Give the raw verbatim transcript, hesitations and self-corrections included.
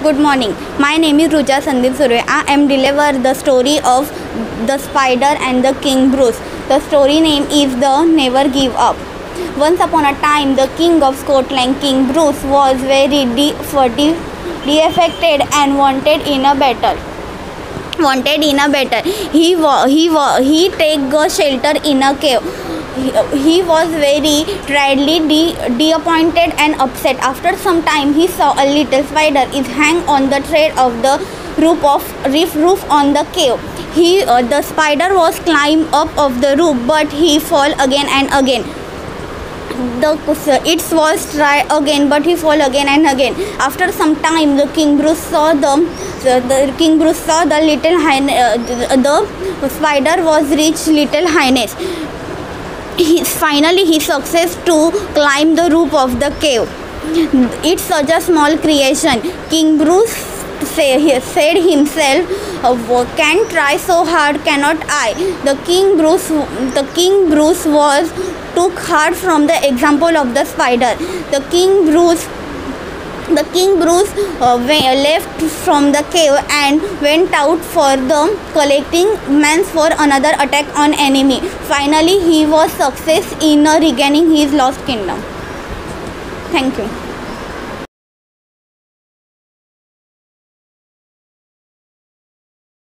Good morning. My name is Ruja Sandeep Surve. I am deliver the story of the spider and the King Bruce. The story name is the Never Give Up. Once upon a time, the King of Scotland, King Bruce, was very de- defected and wanted in a battle. Wanted in a battle. He wa- he wa- he take a shelter in a cave. He, he was very sadly de- disappointed and upset. After some time, he saw a little spider is hang on the thread of the roof of roof roof on the cave. He uh, the spider was climb up of the roof, but he fall again and again. The it was try again, but he fall again and again. After some time, the King Bruce saw the the King Bruce saw the little high, uh, the, the spider was reach little highness. He, finally, he success to climb the roof of the cave. It's such a small creation. King Bruce say, he said himself, "Can try so hard, cannot I?" The King Bruce, the King Bruce was took heart from the example of the spider. The King Bruce. The King Bruce uh, left from the cave and went out for the collecting men for another attack on enemy. Finally, he was success in uh, regaining his lost kingdom. Thank you.